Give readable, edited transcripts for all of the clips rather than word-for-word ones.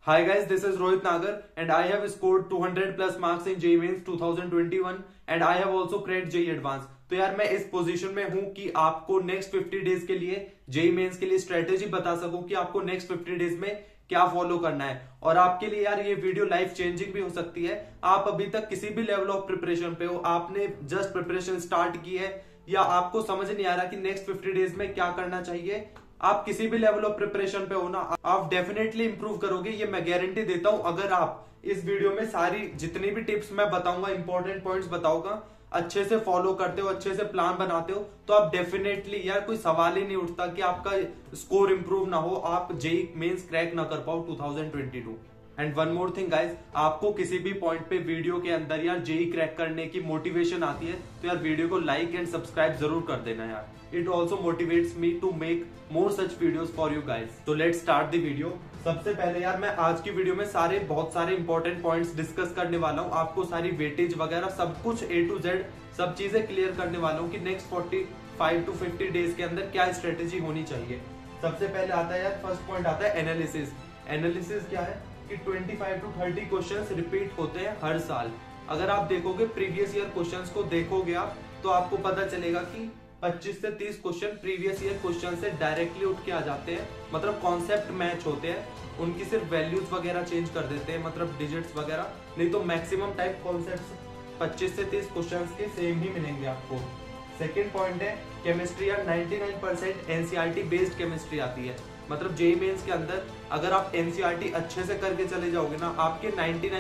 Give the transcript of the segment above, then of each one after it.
Hi guys, this is Rohit Nagar and I have scored 200 plus marks in JEE Mains 2021 and I have also cracked JEE Advanced। तो यार मैं इस position में हूं कि आपको नेक्स्ट 50 डेज के लिए JEE मेंस के लिए स्ट्रेटेजी बता सकूं कि आपको नेक्स्ट 50 डेज में क्या फॉलो करना है। और आपके लिए यार ये वीडियो लाइफ चेंजिंग भी हो सकती है। आप अभी तक किसी भी लेवल ऑफ प्रिपरेशन पे हो, आपने जस्ट प्रिपरेशन स्टार्ट की है या आपको समझ नहीं आ रहा कि नेक्स्ट 50 डेज में क्या करना चाहिए, आप किसी भी लेवल ऑफ प्रिपरेशन पे हो ना, आप डेफिनेटली इंप्रूव करोगे, ये मैं गारंटी देता हूं। अगर आप इस वीडियो में सारी जितनी भी टिप्स मैं बताऊंगा, इंपॉर्टेंट पॉइंट्स बताऊंगा, अच्छे से फॉलो करते हो, अच्छे से प्लान बनाते हो, तो आप डेफिनेटली यार कोई सवाल ही नहीं उठता कि आपका स्कोर इंप्रूव ना हो, आप जेईई मेंस क्रैक ना कर पाओ 2022। And one more thing guys, आपको किसी भी पॉइंट पे वीडियो के अंदर यार जेईई क्रैक करने की मोटिवेशन आती है तो यार वीडियो को लाइक एंड सब्सक्राइब जरूर कर देना यार। It also motivates me to make more such videos for you guys. तो लेट्स स्टार्ट द वीडियो। सबसे पहले यार मैं आज की वीडियो में बहुत सारे इंपॉर्टेंट पॉइंट्स डिस्कस करने वाला हूँ। आपको सारी वेटेज वगैरह सब कुछ A to Z सब चीजें क्लियर करने वाला हूँ कि नेक्स्ट 45 to 50 डेज के अंदर क्या स्ट्रेटेजी होनी चाहिए। सबसे पहले आता है यार, फर्स्ट पॉइंट आता है एनालिसिस। एनालिसिस क्या है कि 25 to 30 क्वेश्चंस रिपीट होते हैं हर साल। अगर आप देखोगे प्रीवियस ईयर क्वेश्चंस को देखोगे आप, तो आपको पता चलेगा कि 25 से 30 क्वेश्चन प्रीवियस ईयर क्वेश्चन से डायरेक्टली उठ के आ जाते हैं। मतलब कॉन्सेप्ट मैच होते हैं, उनकी सिर्फ वैल्यूज वगैरह चेंज कर देते हैं, मतलब डिजिट्स वगैरह, नहीं तो मैक्सिमम टाइप कॉन्सेप्ट 25 से 30 क्वेश्चन के सेम ही मिलेंगे आपको। सेकेंड पॉइंट है केमिस्ट्री। यार 99% एनसीईआरटी बेस्ड केमिस्ट्री आती है। मतलब जेईई मेंस के अंदर अगर आप एनसीईआरटी अच्छे से करके चले जाओगे ना, आपके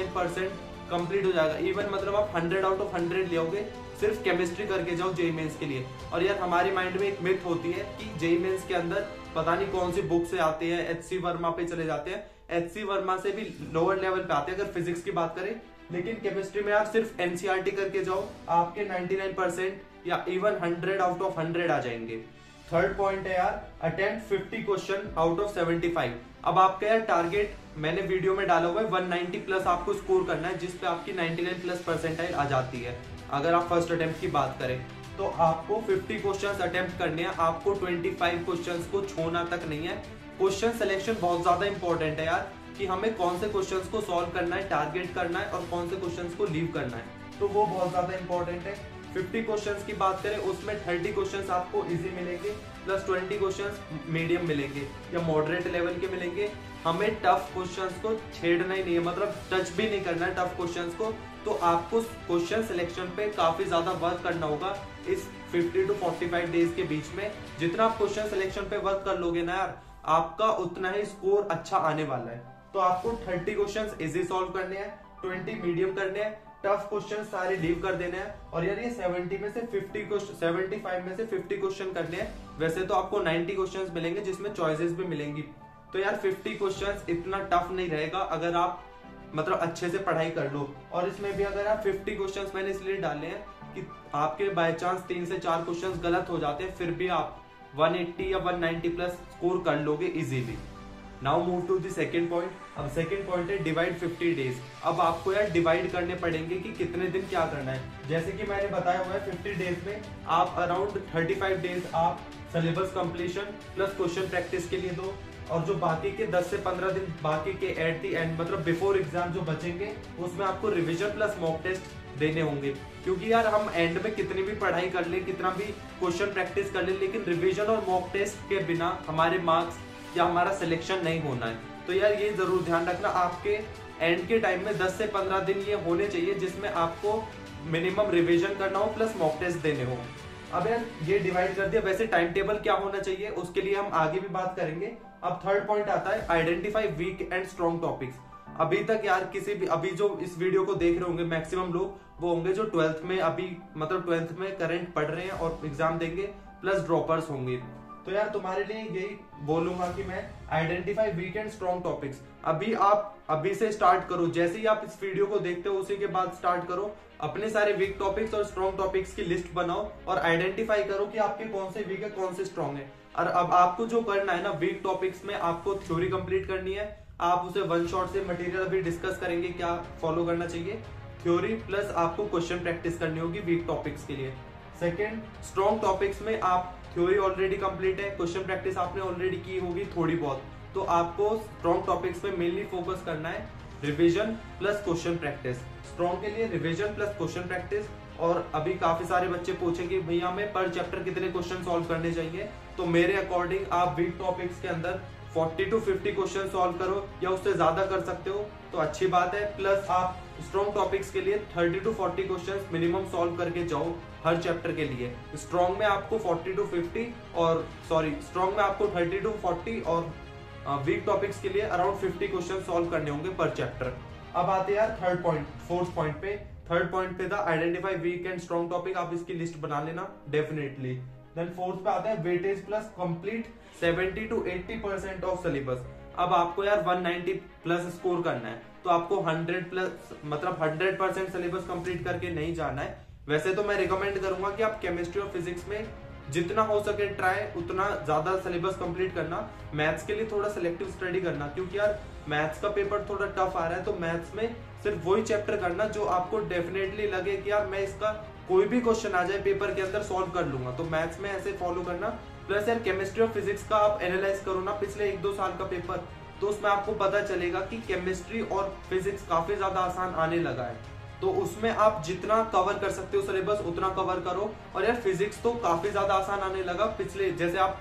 99% कंप्लीट हो जाएगा। इवन मतलब आप 100 आउट ऑफ 100 ले सिर्फ केमिस्ट्री करके जाओ जेईई मेंस के लिए। और यार हमारे माइंड में एक मिथ होती है कि जेईई मेंस के अंदर पता नहीं कौन सी बुक से आते हैं, HC वर्मा पे चले जाते हैं। HC वर्मा से भी लोअर लेवल पे आते हैं अगर फिजिक्स की बात करें, लेकिन केमिस्ट्री में आप सिर्फ एनसीईआरटी करके जाओ, आपके 99% या इवन 100 आउट ऑफ 100 आ जाएंगे। थर्ड पॉइंट है यार, अटेम्प्ट 50 क्वेश्चन आउट ऑफ 75। अब आपका यार टारगेट मैंने वीडियो में डाला हुआ है 190 प्लस आपको स्कोर करना है, जिसपे आपकी 99 प्लस परसेंटाइल आ जाती है। अगर आप फर्स्ट अटेम्प्ट की बात करें तो आपको 50 क्वेश्चंस अटेम्प्ट करने हैं, आपको 25 क्वेश्चंस को छोड़ना तक नहीं है। क्वेश्चन सिलेक्शन बहुत ज्यादा इंपॉर्टेंट है यार, कि हमें कौन से क्वेश्चंस को सॉल्व करना है, टारगेट करना है और कौन से क्वेश्चंस को लीव करना है, तो वो बहुत ज्यादा इंपॉर्टेंट है। 50 क्वेश्चंस की बात करें उसमें 30 क्वेश्चंस आपको इजी मिलेंगे, प्लस 20 क्वेश्चंस मीडियम मिलेंगे या मॉडरेट लेवल के मिलेंगे। हमें टफ क्वेश्चंस को छेड़ना ही नहीं है, मतलब टच भी नहीं करना है टफ क्वेश्चंस को। तो आपको क्वेश्चन सिलेक्शन पे काफी ज्यादा वर्क करना होगा इस 50 to 45 डेज के बीच में। जितना आप क्वेश्चन सिलेक्शन पे वर्क कर लोगे ना यार, आपका उतना ही स्कोर अच्छा आने वाला है। तो आपको 30 क्वेश्चंस इजी सॉल्व करने हैं, 20 मीडियम करने हैं, टफ क्वेश्चन सारे लीव कर देने हैं। और यार ये 70 में से 50 क्वेश्चन, 75 में से 50 क्वेश्चन करने हैं। वैसे तो आपको 90 क्वेश्चंस मिलेंगे जिसमें चॉइसेस भी मिलेंगी। तो यार 50 क्वेश्चंस इतना टफ नहीं रहेगा अगर आप मतलब अच्छे से पढ़ाई कर लो। और इसमें भी अगर आप 50 क्वेश्चंस मैंने इसलिए डाले हैं कि आपके बाय चांस 3 से 4 क्वेश्चंस गलत हो जाते हैं, फिर भी आप 180 या 190 प्लस स्कोर कर लोगे easily. Now move to the second point. अब सेकंड पॉइंट है डिवाइड 50 डेज। अब आपको यार डिवाइड करने पड़ेंगे कि कितने दिन क्या करना है। जैसे कि मैंने बताया हुआ है 50 डेज में आप अराउंड 35 डेज आप syllabus completion plus question practice के लिए दो, और जो बाकी के 10 से 15 दिन बाकी के एट दी एंड मतलब बिफोर एग्जाम जो बचेंगे उसमें आपको रिविजन प्लस मॉक टेस्ट देने होंगे। क्योंकि यार हम एंड में कितनी भी पढ़ाई कर ले, कितना भी क्वेश्चन प्रैक्टिस कर ले, लेकिन रिविजन और मॉक टेस्ट के बिना हमारे मार्क्स या हमारा सिलेक्शन नहीं होना है। तो यार ये जरूर ध्यान रखना, आपके एंड के टाइम में 10 से 15 दिन ये होने चाहिए जिसमें आपको मिनिमम रिवीजन करना हो प्लस मॉक टेस्ट देने हो। अब यार ये डिवाइड कर दिया, वैसे टाइम टेबल क्या होना चाहिए उसके लिए हम आगे भी बात करेंगे। अब थर्ड पॉइंट आता है identify weak and strong topics. अभी तक यार किसी भी अभी जो इस वीडियो को देख रहे होंगे मैक्सिमम लोग वो होंगे जो 12th में अभी मतलब 12th में करंट पढ़ रहे हैं और एग्जाम देंगे, प्लस ड्रॉपर्स होंगे। तो यार तुम्हारे लिए यही बोलूंगा कि मैं identify weak and strong topics आप अभी से स्टार्ट करो। जैसे ही आप इस वीडियो को देखते हो उसी के बाद स्टार्ट करो, अपने सारे वीक टॉपिक्स और स्ट्रॉन्ग टॉपिक्स की लिस्ट बनाओ और आइडेंटिफाई करो कि आपके कौन से वीक है कौन से स्ट्रॉन्ग है। और अब आपको जो करना है ना, वीक टॉपिक्स में आपको थ्योरी कंप्लीट करनी है। आप उसे वन शॉट से मटेरियल अभी डिस्कस करेंगे क्या फॉलो करना चाहिए, थ्योरी प्लस आपको क्वेश्चन प्रैक्टिस करनी होगी वीक टॉपिक्स के लिए। सेकेंड, स्ट्रॉन्ग टॉपिक्स में आप थ्योरी ऑलरेडी कंप्लीट है, क्वेश्चन प्रैक्टिस आपने ऑलरेडी की होगी थोड़ी बहुत, तो तो आपको स्ट्रॉन्ग टॉपिक्स पे मेनली फोकस करना है, revision plus question practice. Strong के लिए रिवीजन प्लस क्वेश्चन प्रैक्टिस। और अभी काफी सारे बच्चे पूछेंगे भैया हमें पर चैप्टर कितने क्वेश्चन सॉल्व करने चाहिए, तो मेरे अकॉर्डिंग आप वीक टॉपिक्स के अंदर 40 to 50 क्वेश्चन सॉल्व करो, या उससे ज्यादा कर सकते हो तो अच्छी बात है। प्लस आप स्ट्रॉन्ग टॉपिक्स के लिए 30 to 40 क्वेश्चंस मिनिमम सॉल्व करके जाओ हर चैप्टर के लिए। स्ट्रॉन्ग में आपको 40 to 50 और स्ट्रॉन्ग में आपको 30 to 40 और वीक टॉपिक्स के लिए अराउंड 50 क्वेश्चन सॉल्व करने होंगे पर चैप्टर। अब आते हैं यार फोर्थ पॉइंट पे। थर्ड पॉइंट पे था identify weak and strong topic, आप इसकी लिस्ट बना लेना डेफिनेटली। देन फोर्थ पे आता है weightage plus complete 70 to 80% of syllabus. अब आपको यार 190 प्लस स्कोर करना है, तो आपको 100 प्लस मतलब 100% सिलेबस कंप्लीट करके नहीं जाना है। वैसे तो मैं रिकमेंड करूंगा कि आप केमिस्ट्री और फिजिक्स में जितना हो सके ट्राई उतना ज्यादा सिलेबस कंप्लीट करना। मैथ्स के लिए थोड़ा सिलेक्टिव स्टडी करना, क्योंकि यार मैथ्स का पेपर थोड़ा टफ आ रहा है, तो मैथ्स में सिर्फ वही चैप्टर करना जो आपको डेफिनेटली लगे कि यार मैं इसका कोई भी क्वेश्चन आ जाए पेपर के अंदर सॉल्व कर लूंगा, तो मैथ्स में ऐसे फॉलो करना। प्लस यार केमिस्ट्री और फिजिक्स का आप एनालाइज करो ना पिछले 1-2 साल का पेपर, तो उसमें आपको पता चलेगा कि केमिस्ट्री और फिजिक्स काफी ज्यादा आसान आने लगा है। तो उसमें आप जितना कवर कर सकते हो सिलेबस उतना कवर करो। और यार फिजिक्स तो काफी ज्यादा आसान आने लगा पिछले, जैसे आप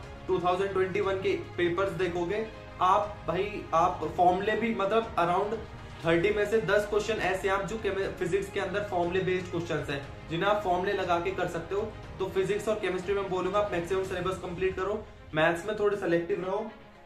2021 के पेपर्स देखोगे आप भाई, आप फॉर्मूले भी मतलब अराउंड 30 में से 10 क्वेश्चन ऐसे आप जो फिजिक्स के अंदर फॉर्मूले बेस्ड क्वेश्चंस है जिन्हें आप फॉर्मूले लगा के कर सकते हो। तो फिजिक्स और केमिस्ट्री में बोलूंगा आप मैक्सिमम सिलेबस कंप्लीट करो, मैथ्स में थोड़े सेलेक्टिव रहो।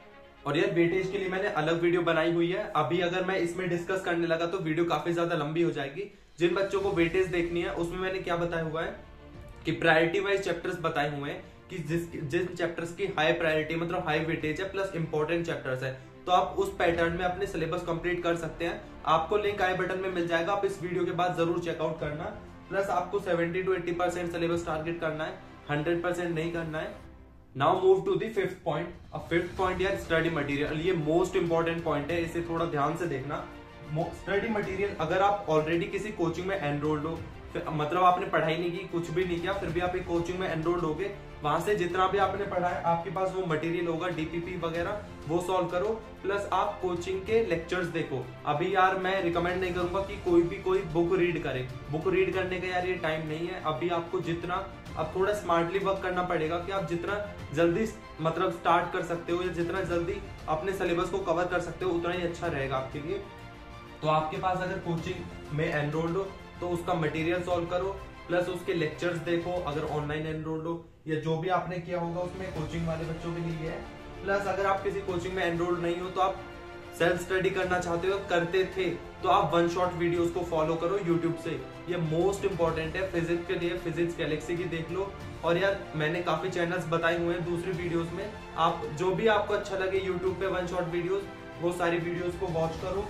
और यार वेटेज के लिए मैंने अलग वीडियो बनाई हुई है, अभी अगर मैं इसमें डिस्कस करने लगा तो वीडियो काफी ज्यादा लंबी हो जाएगी। जिन बच्चों को वेटेज देखनी है उसमें मैंने क्या बताया हुआ है कि प्रायोरिटी वाइज चैप्टर्स बताए हुए हैं कि जिन चैप्टर्स की हाई प्रायोरिटी मतलब हाई वेटेज है प्लस इंपॉर्टेंट चैप्टर्स है, तो आप उस पैटर्न में अपने सिलेबस कंप्लीट कर सकते हैं। आपको लिंक आई बटन में मिल जाएगा, आप इस वीडियो के बाद जरूर चेकआउट करना। प्लस आपको 70 to 80% सिलेबस टारगेट करना है, 100% नहीं करना है। Now move to the fifth point. अब फिफ्थ पॉइंट यार स्टडी मटेरियल, ये मोस्ट इंपॉर्टेंट पॉइंट है, इसे थोड़ा ध्यान से देखना। स्टडी मटेरियल, अगर आप ऑलरेडी किसी कोचिंग में एनरोल्ड हो, मतलब आपने पढ़ाई नहीं की, कुछ भी नहीं किया, फिर भी आप एक कोचिंग में एनरोल्ड हो गए, वहां से जितना भी आपने पढ़ा है आपके पास वो मटेरियल होगा, डीपीपी वगैरह, वो सॉल्व करो। प्लस आप कोचिंग के लेक्चर्स देखो। अभी यार मैं रिकमेंड नहीं करूंगा कि कोई बुक रीड करे, बुक रीड करने का यार ये टाइम नहीं है। अभी आपको जितना, अब थोड़ा स्मार्टली वर्क करना पड़ेगा कि आप जितना जल्दी मतलब स्टार्ट कर सकते हो या जितना जल्दी अपने सिलेबस को कवर कर सकते हो उतना ही अच्छा रहेगा आपके लिए। तो आपके पास अगर कोचिंग में एनरोल्ड हो तो उसका मटेरियल सॉल्व करो, प्लस उसके लेक्चर्स देखो अगर ऑनलाइन एनरोल्ड हो, या जो भी आपने किया होगा उसमें कोचिंग वाले बच्चों के लिए है। प्लस अगर आप किसी कोचिंग में एनरोल्ड नहीं हो तो आप सेल्फ स्टडी करना चाहते हो, करते थे, तो आप वन शॉट वीडियोस को फॉलो करो यूट्यूब से, ये मोस्ट इंपॉर्टेंट है। फिजिक्स के लिए फिजिक्स गैलेक्सी की देख लो। और यार मैंने काफी चैनल्स बताए हुए हैं दूसरी वीडियोस में, आप जो भी आपको अच्छा लगे यूट्यूब पे वन शॉट वीडियोस, वो सारी वीडियोस को वॉच करो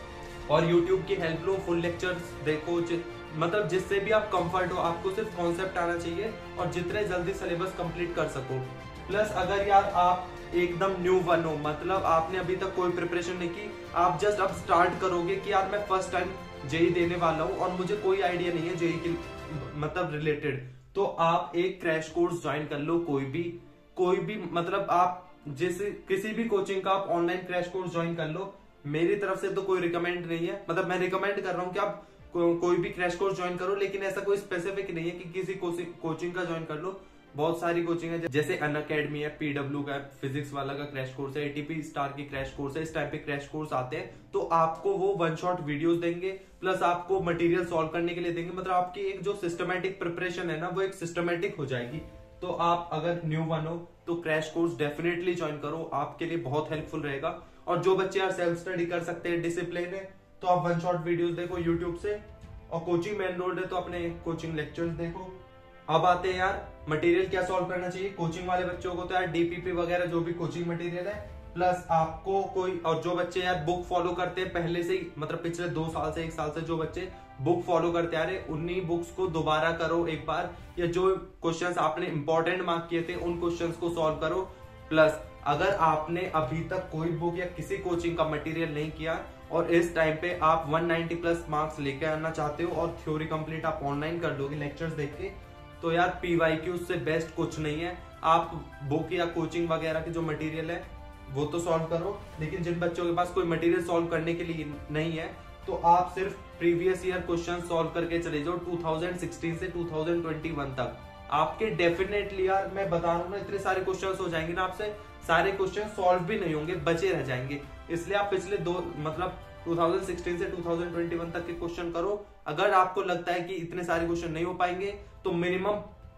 और यूट्यूब की हेल्प लो, फुल लेक्चर्स देखो, मतलब जिससे भी आप कंफर्ट हो, आपको सिर्फ कॉन्सेप्ट आना चाहिए और जितने जल्दी सिलेबस कंप्लीट कर सको। प्लस अगर यार आप एकदम न्यू वन हो, मतलब आपने अभी तक कोई प्रिपरेशन नहीं की, आप जस्ट अब स्टार्ट करोगे कि यार मैं फर्स्ट टाइम जेई देने वाला हूँ और मुझे कोई आइडिया नहीं है जेई की मतलब रिलेटेड, तो आप एक क्रैश कोर्स ज्वाइन कर लो। कोई भी मतलब आप जैसे किसी भी कोचिंग का आप ऑनलाइन क्रैश कोर्स ज्वाइन कर लो। मेरी तरफ से तो कोई रिकमेंड नहीं है, मतलब मैं रिकमेंड कर रहा हूँ कि आप कोई भी क्रैश कोर्स ज्वाइन करो, लेकिन ऐसा कोई स्पेसिफिक नहीं है कि किसी कोचिंग का ज्वाइन कर लो। बहुत सारी कोचिंग है, जैसे अनअकैडमी है, पीडब्ल्यू का फिजिक्स वाला का क्रैश कोर्स है, एटीपी स्टार की क्रैश कोर्स है, इस टाइप के क्रैश कोर्स आते हैं। तो आपको वो वन शॉट वीडियोस देंगे, प्लस आपको मटेरियल सॉल्व करने के लिए देंगे, मतलब आपकी एक जो सिस्टमैटिक प्रिपरेशन है ना वो एक सिस्टमैटिक हो जाएगी। तो आप अगर न्यू वन हो तो क्रैश कोर्स डेफिनेटली ज्वाइन करो, आपके लिए बहुत हेल्पफुल रहेगा। और जो बच्चे यार सेल्फ स्टडी कर सकते हैं, डिसिप्लिन है, तो आप वन शॉट वीडियोस देखो यूट्यूब से, और कोचिंग में एनरोल्ड है तो अपने कोचिंग लेक्चर्स देखो। अब आते हैं यार मटेरियल क्या सॉल्व करना चाहिए कोचिंग वाले बच्चों को, तो यार डीपीपी वगैरह जो भी कोचिंग मटेरियल है, प्लस आपको कोई, और जो बच्चे यार बुक फॉलो करते हैं पहले से ही, मतलब पिछले 2 साल से 1 साल से जो बच्चे बुक फॉलो करते आ रहे, उन्हीं बुक्स को दोबारा करो एक बार, या जो क्वेश्चंस आपने इंपॉर्टेंट मार्क किए थे उन क्वेश्चंस को सॉल्व करो। प्लस अगर आपने अभी तक कोई बुक या किसी कोचिंग का मटेरियल नहीं किया और इस टाइम पे आप 190 प्लस मार्क्स लेके आना चाहते हो और थ्योरी कंप्लीट आप ऑनलाइन कर दोगे लेक्चर्स देख के, तो यार पीवाईक्यू से बेस्ट कुछ नहीं है। आप बुक या कोचिंग वगैरह की जो मटेरियल है वो तो सॉल्व करो, लेकिन जिन बच्चों के पास कोई मटेरियल सॉल्व करने के लिए नहीं है तो आप सिर्फ प्रीवियस ईयर क्वेश्चन सॉल्व करके चले जाओ 2016 से 2021 तक। आपके डेफिनेटली यार मैं बता रहा हूँ ना, इतने सारे क्वेश्चंस हो जाएंगे ना, आपसे सारे क्वेश्चन सॉल्व भी नहीं होंगे, बचे रह जाएंगे। इसलिए आप पिछले मतलब 2016 से 2021 तक के क्वेश्चन करो। अगर आपको लगता है कि इतने सारे क्वेश्चन नहीं हो पाएंगे तो मिनिमम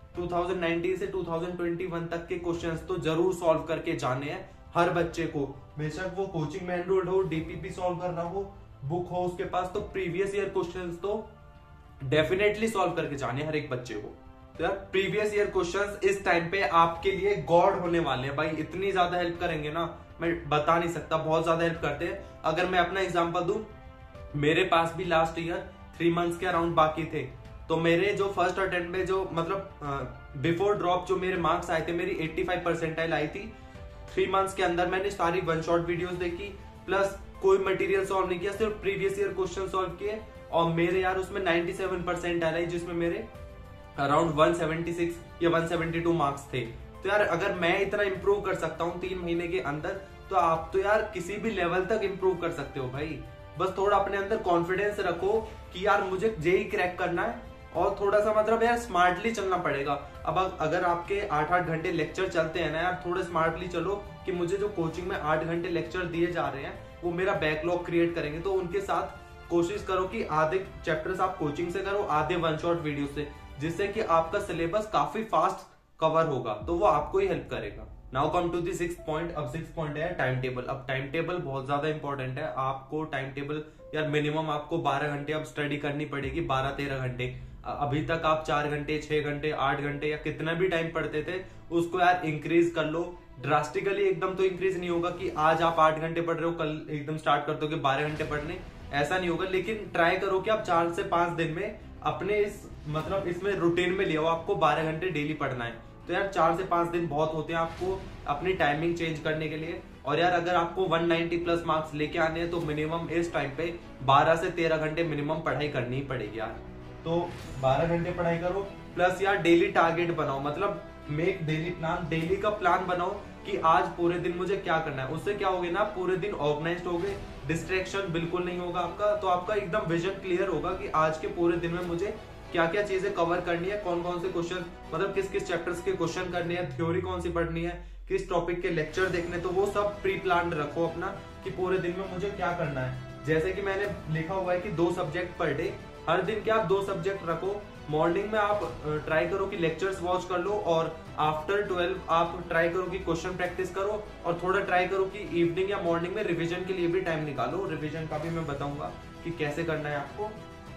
2019 से 2021 तक के क्वेश्चंस तो जरूर सॉल्व करके जाने हैं हर बच्चे को। बेशक वो कोचिंग में एनरोल्ड हो, डीपीपी सॉल्व कर रहा हो, बुक हो उसके पास, तो प्रीवियस ईयर क्वेश्चंस तो डेफिनेटली सॉल्व करके जाने हर एक बच्चे को। तो यार प्रीवियस ईयर क्वेश्चंस इस टाइम पे आपके लिए गॉड होने वाले हैं भाई, इतनी ज्यादा हेल्प करेंगे ना मैं बता नहीं सकता, बहुत ज्यादा हेल्प करते हैं। अगर मैं अपना एग्जांपल दूं, मेरे पास भी लास्ट ईयर 3 मंथ्स के अराउंड बाकी थे, तो मेरे जो फर्स्ट अटेम्प्ट में जो मतलब बिफोर ड्रॉप जो मेरे मार्क्स आए थे, मेरी 85 परसेंटाइल आई थी। 3 मंथ्स के अंदर मैंने सारी वन शॉट वीडियोस देखी, प्लस कोई मटेरियल सॉल्व नहीं किया, सिर्फ प्रीवियस ईयर क्वेश्चन सॉल्व किए, और मेरे यार उसमें 97 परसेंटाइल आई, जिसमें मेरे अराउंड 176 या 172 मार्क्स थे। तो यार अगर मैं इतना इंप्रूव कर सकता हूँ 3 महीने के अंदर, तो आप तो यार किसी भी लेवल तक इंप्रूव कर सकते हो भाई। बस थोड़ा अपने अंदर कॉन्फिडेंस रखो कि यार मुझे जेई क्रैक करना है, और थोड़ा सा मतलब यार स्मार्टली चलना पड़ेगा। अब अगर आपके 8-8 घंटे लेक्चर चलते हैं ना यार, थोड़ा स्मार्टली चलो कि मुझे जो कोचिंग में 8 घंटे लेक्चर दिए जा रहे हैं वो मेरा बैकलॉग क्रिएट करेंगे, तो उनके साथ कोशिश करो कि आधे चैप्टर्स आप कोचिंग से करो, आधे वन शॉट वीडियो से, जिससे कि आपका सिलेबस काफी फास्ट कवर होगा, तो वो आपको ही हेल्प करेगा। Now come to the 6th point. अब 6th पॉइंट है टाइम टेबल। अब टाइम टेबल बहुत ज्यादा इंपॉर्टेंट है। आपको टाइम टेबल यार मिनिमम आपको 12 घंटे अब स्टडी करनी पड़ेगी, 12-13 घंटे। अभी तक आप 4 घंटे, 6 घंटे, 8 घंटे या कितना भी टाइम पढ़ते थे, उसको यार इंक्रीज कर लो ड्रास्टिकली। एकदम तो इंक्रीज नहीं होगा कि आज आप 8 घंटे पढ़ रहे हो, कल एकदम स्टार्ट कर दोगे 12 घंटे पढ़ने, ऐसा नहीं होगा। लेकिन ट्राई करो कि आप 4 से 5 दिन में अपने इस मतलब इसमें रूटीन में लिया हो, आपको 12 घंटे डेली पढ़ना है। तो यार 4 से 5 दिन बहुत होते हैं आपको अपनी टाइमिंग चेंज करने के लिए। और यार अगर आपको 190 प्लस मार्क्स लेके आने हैं तो मिनिमम इस टाइम पे 12 से 13 घंटे मिनिमम पढ़ाई करनी ही पड़ेगी यार। तो 12 घंटे पढ़ाई करो, प्लस यार डेली टारगेट बनाओ, मतलब मेक डेली प्लान। डेली का प्लान बनाओ कि आज पूरे दिन मुझे क्या करना है। उससे क्या होगा ना, पूरे दिन ऑर्गेनाइज्ड होगे, डिस्ट्रैक्शन बिल्कुल नहीं होगा आपका, तो आपका एकदम विजन क्लियर होगा कि आज के पूरे दिन में मुझे क्या क्या चीजें कवर करनी है, कौन कौन से क्वेश्चन मतलब किस किस चैप्टर्स के क्वेश्चन करने हैं, थ्योरी कौन सी पढ़नी है, किस टॉपिक के लेक्चर देखने। तो वो सब प्री प्लान रखो अपना कि पूरे दिन में मुझे क्या करना है। जैसे कि मैंने लिखा हुआ है कि 2 सब्जेक्ट पर डे, हर दिन के आप 2 सब्जेक्ट रखो। मॉर्निंग में आप ट्राई करो कि लेक्चर्स वॉच कर लो, और आफ्टर 12 आप ट्राई करो कि क्वेश्चन प्रैक्टिस करो, और थोड़ा ट्राई करो कि इवनिंग या मॉर्निंग में रिवीजन के लिए भी टाइम निकालो। रिवीजन का भी मैं बताऊंगा कि कैसे करना है आपको।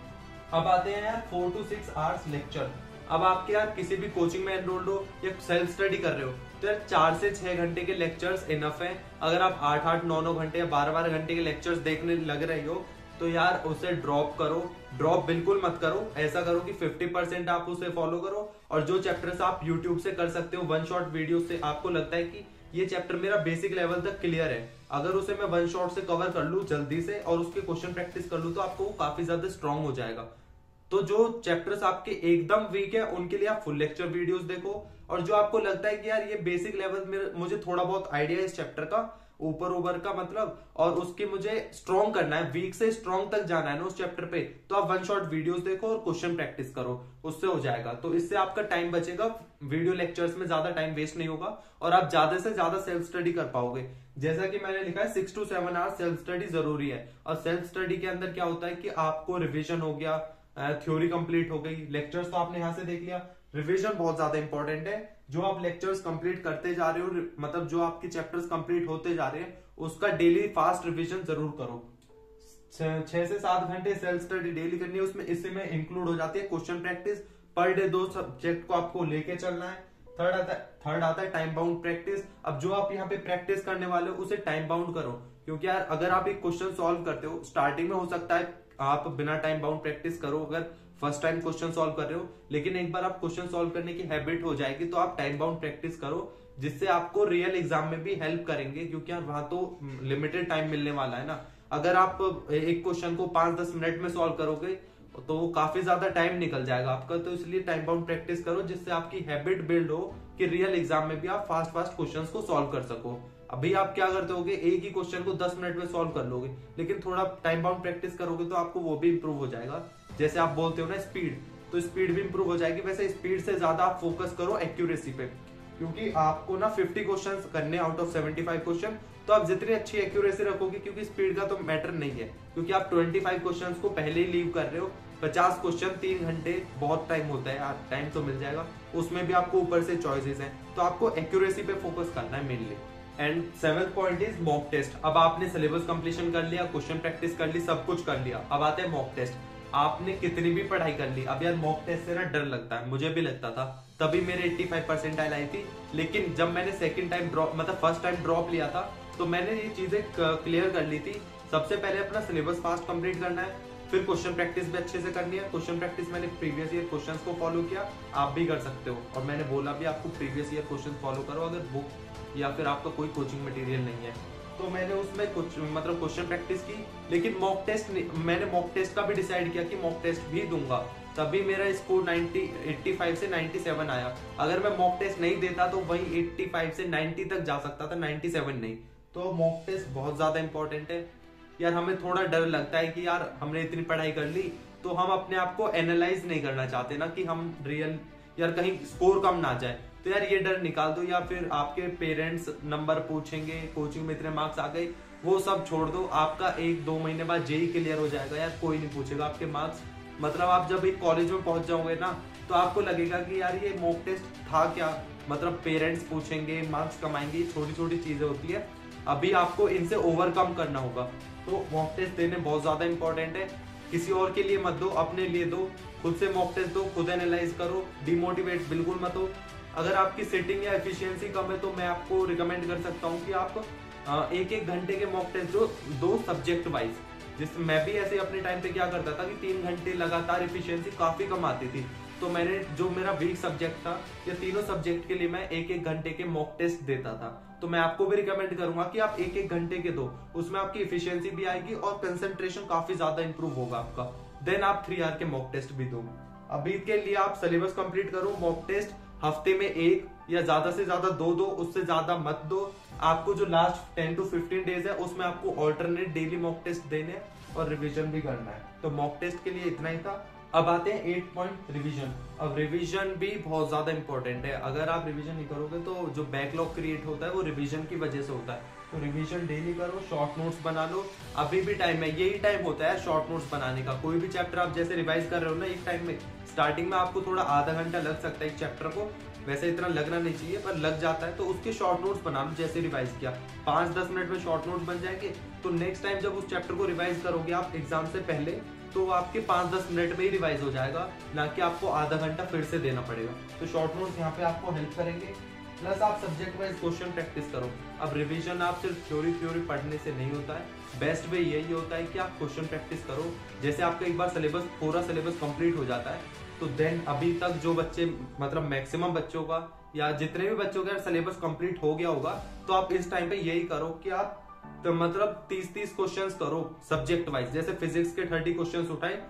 अब आते हैं यार 4 to 6 आवर्स लेक्चर। अब आपके यार किसी भी कोचिंग में एनरोल्ड हो या सेल्फ स्टडी कर रहे हो, तो यार 4 से 6 घंटे के लेक्चर्स इनफ है। अगर आप 8-8, 9-9 घंटे या 12-12 घंटे के लेक्चर्स देखने लग रहे हो तो यार उसे ड्रॉप करो। ड्रॉप बिल्कुल मत करो, ऐसा करो कि 50% आप उसे फॉलो करो, और जो चैप्टर्स आप यूट्यूब से कर सकते हो वन शॉट वीडियो से, आपको लगता है कि ये चैप्टर मेरा बेसिक लेवल तक क्लियर है, अगर उसे मैं वन शॉट से कवर कर लूं जल्दी से और उसके क्वेश्चन प्रैक्टिस कर लूं, तो आपको काफी ज्यादा स्ट्रांग हो जाएगा। तो जो चैप्टर्स आपके एकदम वीक है उनके लिए आप फुल लेक्चर वीडियोस देखो, और जो आपको लगता है कि यार ये बेसिक लेवल में मुझे थोड़ा बहुत आइडिया है इस चैप्टर का, ऊपर ऊपर का मतलब, और उसके मुझे स्ट्रॉन्ग करना है, वीक से स्ट्रॉन्ग तक जाना है ना उस चैप्टर पे, तो आप वन शॉट वीडियोस देखो और क्वेश्चन प्रैक्टिस करो, उससे हो जाएगा। तो इससे आपका टाइम बचेगा, वीडियो लेक्चर्स में ज्यादा टाइम वेस्ट नहीं होगा, और आप ज्यादा से ज्यादा सेल्फ स्टडी कर पाओगे। जैसा कि मैंने लिखा है 6 to 7 आवर्स सेल्फ स्टडी जरूरी है। और सेल्फ स्टडी के अंदर क्या होता है कि आपको रिविजन हो गया, थ्योरी कंप्लीट हो गई, लेक्चर्स तो आपने यहाँ से देख लिया, रिवीजन बहुत ज्यादा इंपॉर्टेंट है। जो आप लेक्चर्स कंप्लीट करते जा रहे हो, मतलब जो आपके चैप्टर्स कंप्लीट होते जा रहे हैं, उसका डेली फास्ट रिवीजन जरूर करो। 6 से 7 घंटे सेल्फ स्टडी डेली करनी है, उसमें इसी में इंक्लूड हो जाती है question practice. Per day 2 subject को आपको लेके चलना है। थर्ड आता है टाइम बाउंड प्रैक्टिस। अब जो आप यहाँ पे प्रैक्टिस करने वाले हो उसे टाइम बाउंड करो, क्योंकि यार अगर आप एक क्वेश्चन सॉल्व करते हो, स्टार्टिंग में हो सकता है आप बिना टाइम बाउंड प्रैक्टिस करो अगर फर्स्ट टाइम क्वेश्चन सॉल्व कर रहे हो, लेकिन एक बार आप क्वेश्चन सॉल्व करने की हैबिट हो जाएगी तो आप टाइम बाउंड प्रैक्टिस करो, जिससे आपको रियल एग्जाम में भी हेल्प करेंगे, क्योंकि यार वहां तो लिमिटेड टाइम मिलने वाला है ना। अगर आप एक क्वेश्चन को 5-10 मिनट में सॉल्व करोगे तो काफी ज्यादा टाइम निकल जाएगा आपका, तो इसलिए टाइम बाउंड प्रैक्टिस करो, जिससे आपकी हैबिट बिल्ड हो कि रियल एग्जाम में भी आप फास्ट क्वेश्चंस को सॉल्व कर सको। अभी आप क्या करते होगे, एक ही क्वेश्चन को 10 मिनट में सॉल्व कर लोगे, लेकिन थोड़ा टाइम बाउंड प्रैक्टिस करोगे तो आपको वो भी इंप्रूव हो जाएगा। जैसे आप बोलते हो ना स्पीड, तो स्पीड भी इंप्रूव हो जाएगी। वैसे स्पीड से ज्यादा आप फोकस करो एक्यूरेसी पे, क्योंकि आपको ना 50 क्वेश्चन करने आउट ऑफ 75 क्वेश्चन, तो आप जितनी अच्छी एक्यूरेसी रखोगे, क्योंकि स्पीड का तो मैटर नहीं है, क्योंकि आप 25 क्वेश्चन को पहले ही लीव कर रहे हो। 50 क्वेश्चन 3 घंटे बहुत टाइम होता है यार, टाइम तो मिल जाएगा, उसमें भी आपको ऊपर से चॉइसेस हैं, तो आपको एक्यूरेसी पे फोकस करना है mainly. And 7th point is mock test. अब आपने सिलेबस कंप्लीशन कर लिया, क्वेश्चन प्रैक्टिस कर ली, सब कुछ कर लिया, अब आते हैं मॉक टेस्ट। आपने कितनी भी पढ़ाई कर ली, अब यार मॉक टेस्ट से ना डर लगता है, मुझे भी लगता था, तभी मेरे 85 परसेंटाइल आई थी। लेकिन जब मैंने सेकंड टाइम ड्रॉप, मतलब फर्स्ट टाइम ड्रॉप लिया था, तो मैंने ये चीजें क्लियर कर ली थी। सबसे पहले अपना सिलेबस फास्ट कंप्लीट करना है, फिर क्वेश्चन प्रैक्टिस भी अच्छे से करनी है। क्वेश्चन प्रैक्टिस मैंने प्रीवियस ईयर क्वेश्चंस को फॉलो किया, आप भी कर सकते हो, और मैंने बोला भी आपको प्रीवियस ईयर क्वेश्चन फॉलो करो अगर बुक या फिर आपका कोई कोचिंग मटेरियल नहीं है। तो मैंने उसमें कुछ मतलब क्वेश्चन प्रैक्टिस की, लेकिन मॉक टेस्ट मैंने मॉक टेस्ट का भी डिसाइड किया कि मॉक टेस्ट भी दूंगा, तभी मेरा स्कोर 85 से 97 आया। अगर मैं मॉक टेस्ट नहीं देता तो वही 85 से 90 तक जा सकता था, 97 नहीं। तो मॉक टेस्ट बहुत ज्यादा इंपॉर्टेंट है यार। हमें थोड़ा डर लगता है कि यार हमने इतनी पढ़ाई कर ली, तो हम अपने आप को एनालाइज नहीं करना चाहते ना, कि हम रियल यार कहीं स्कोर कम ना जाए। तो यार ये डर निकाल दो, या फिर आपके पेरेंट्स नंबर पूछेंगे, कोचिंग में इतने मार्क्स आ गए, वो सब छोड़ दो। आपका 1-2 महीने बाद जेई क्लियर हो जाएगा यार, कोई नहीं पूछेगा आपके मार्क्स। मतलब आप जब एक कॉलेज में पहुंच जाओगे ना, तो आपको लगेगा कि यार ये मॉक टेस्ट था क्या, मतलब पेरेंट्स पूछेंगे, मार्क्स कमाएंगे, छोटी छोटी चीजें होती है, अभी आपको इनसे ओवरकम करना होगा। तो मॉक टेस्ट देने बहुत ज्यादा इंपॉर्टेंट है, किसी और के लिए मत दो, अपने लिए दो, खुद से मॉक टेस्ट दो, खुद एनालाइज करो, डिमोटिवेट बिल्कुल मत हो। अगर आपकी सेटिंग या एफिशिएंसी कम है, तो मैं आपको रिकमेंड कर सकता हूँ कि आप 1-1 घंटे के मॉक टेस्ट दो सब्जेक्ट वाइज। जिस मैं भी ऐसे अपने टाइम पे क्या करता था कि 3 घंटे लगातार एफिशिएंसी काफी कम आती थी, तो मैंने जो मेरा वीक सब्जेक्ट था या तीनों सब्जेक्ट के लिए मैं 1-1 घंटे के मॉक टेस्ट देता था। तो मैं आपको भी रिकमेंड करूंगा कि आप 1-1 घंटे के दो, उसमें आपकी एफिशिएंसी भी आएगी और कंसंट्रेशन काफी ज्यादा इंप्रूव होगा आपका। देन आप 3 आवर के मॉक टेस्ट भी दो। अभी के लिए आप सिलेबस कंप्लीट करो, मॉक टेस्ट हफ्ते में 1 या ज्यादा से ज्यादा 2 दो, उससे ज्यादा मत दो। आपको जो लास्ट 10 to 15 डेज है, उसमें आपको ऑल्टरनेट डेली मॉक टेस्ट देने और रिवीजन भी करना है। तो मॉक टेस्ट के लिए इतना ही था। अब आते हैं 8 पॉइंट रिवीजन। अब रिवीजन भी बहुत ज्यादा इंपॉर्टेंट है। अगर आप रिवीजन नहीं करोगे तो जो बैकलॉग क्रिएट होता है वो रिवीजन की वजह से होता है। तो रिवीजन डेली करो, शॉर्ट नोट्स बना लो, अभी भी टाइम है, यही टाइम होता है शॉर्ट नोट्स बनाने का। कोई भी चैप्टर आप जैसे रिवाइज कर रहे हो ना एक टाइम में, स्टार्टिंग में आपको थोड़ा आधा घंटा लग सकता है एक चैप्टर को, वैसे इतना लगना नहीं चाहिए पर लग जाता है, तो उसके शॉर्ट नोट्स बना लो। जैसे रिवाइज किया 5-10 मिनट में शॉर्ट नोट्स बन जाएंगे, तो नेक्स्ट टाइम जब उस चैप्टर को रिवाइज करोगे आप एग्जाम से पहले, तो आपके 5-10 मिनट में ही रिवाइज हो जाएगा, ना कि आपको आधा घंटा फिर से देना पड़ेगा। तो शॉर्ट नोट्स यहाँ पे आपको हेल्प करेंगे। प्लस आप सब्जेक्ट वाइज क्वेश्चन प्रैक्टिस करो। अब रिवीजन आप सिर्फ थ्योरी पढ़ने से नहीं होता है, बेस्ट वे यही होता है कि आप क्वेश्चन प्रैक्टिस करो। जैसे आपका एक बार सिलेबस पूरा सिलेबस कंप्लीट हो जाता है, तो देन अभी तक जो बच्चे मतलब मैक्सिमम बच्चों का या जितने भी बच्चों का सिलेबस कंप्लीट हो गया होगा, तो आप इस टाइम पे यही करो कि आप तो मतलब 30-30 क्वेश्चंस करो सब्जेक्ट वाइज। जैसे फिजिक्स के 30 क्वेश्चंस उठाए,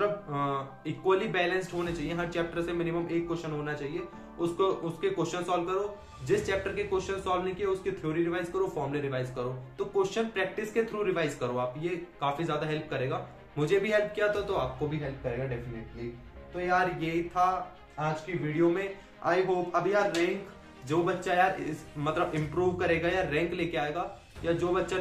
मतलब इक्वली बैलेंस्ड होने चाहिए, हर चैप्टर से मिनिमम 1 क्वेश्चन होना चाहिए, उसको उसके क्वेश्चन सॉल्व करो। जिस चैप्टर के क्वेश्चन सॉल्व नहीं किए उसकी थ्योरी रिवाइज करो, फॉर्मूले रिवाइज करो। तो क्वेश्चन प्रैक्टिस के थ्रू रिवाइज करो आप, ये काफी ज्यादा हेल्प करेगा। मुझे भी हेल्प किया था तो आपको भी हेल्प करेगा डेफिनेटली। तो यार यही था आज की वीडियो में। आई होप अब यार रैंक जो बच्चा यार मतलब इम्प्रूव करेगा या रैंक लेके आएगा, या जो बच्चा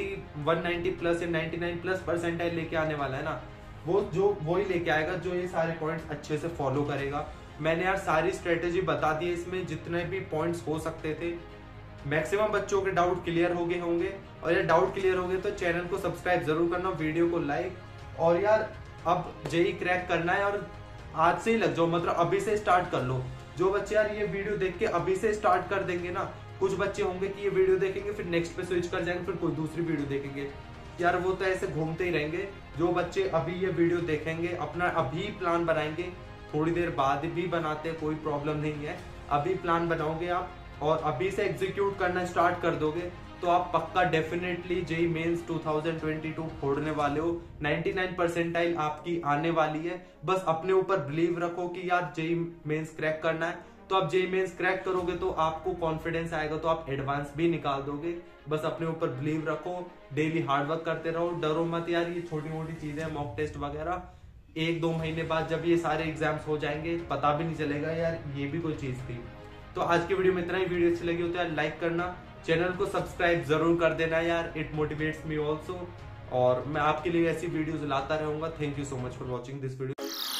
190 प्लस या 99 प्लस परसेंटाइल लेके आने वाला है ना, वो ही लेके आएगा जो ये सारे पॉइंट्स अच्छे से फॉलो करेगा। मैंने यार सारी स्ट्रेटेजी बता दी है, इसमें जितने भी पॉइंट्स हो सकते थे। मैक्सिमम बच्चों के डाउट क्लियर हो गए होंगे, और यार डाउट क्लियर हो गए तो चैनल को सब्सक्राइब जरूर करना, वीडियो को लाइक। और यार अब जेई क्रैक करना है और आज से ही लग जाओ, मतलब अभी से स्टार्ट कर लो। जो बच्चे यार ये वीडियो देख के अभी से स्टार्ट कर देंगे ना, कुछ बच्चे होंगे कि ये वीडियो देखेंगे फिर नेक्स्ट पे स्विच कर जाएंगे, फिर कोई दूसरी वीडियो देखेंगे, यार वो तो ऐसे घूमते ही रहेंगे। जो बच्चे अभी ये वीडियो देखेंगे, अपना अभी प्लान बनाएंगे, थोड़ी देर बाद भी बनाते कोई प्रॉब्लम नहीं है, अभी प्लान बनाओगे आप और अभी से एग्जीक्यूट करना स्टार्ट कर दोगे, तो आप पक्का डेफिनेटली जेई मेंस 2022 फोड़ने वाले हो। 99 परसेंटाइल आपकी आने वाली है। बस अपने ऊपर बिलीव रखो कि यार जेई मेंस क्रैक करना है, तो आप जेईई मेंस क्रैक करोगे तो आपको कॉन्फिडेंस आएगा, तो आप एडवांस भी निकाल दोगे। बस अपने ऊपर बिलीव रखो, डेली हार्डवर्क करते रहो, डरो मत यार। ये छोटी मोटी चीजें, मॉक टेस्ट वगैरह, 1-2 महीने बाद जब ये सारे एग्जाम्स हो जाएंगे पता भी नहीं चलेगा यार ये भी कोई चीज थी। तो आज की वीडियो में इतना ही। वीडियो अच्छी लगी हो तो यार लाइक करना, चैनल को सब्सक्राइब जरूर कर देना यार, इट मोटिवेट्स मी ऑल्सो। और मैं आपके लिए ऐसी वीडियोस लाता रहूंगा। Thank you so much for watching this video.